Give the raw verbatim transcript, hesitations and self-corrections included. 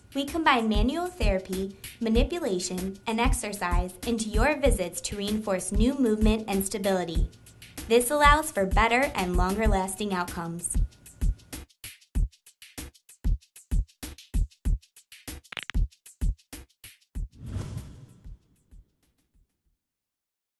We combine manual therapy, manipulation, and exercise into your visits to reinforce new movement and stability. This allows for better and longer-lasting outcomes.